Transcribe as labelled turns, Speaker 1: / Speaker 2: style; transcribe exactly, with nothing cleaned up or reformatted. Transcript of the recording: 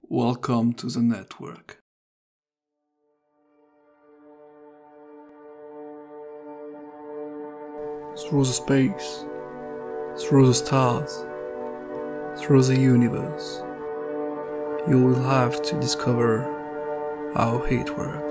Speaker 1: Welcome to the network. Through the space, through the stars, through the universe, you will have to discover how it works.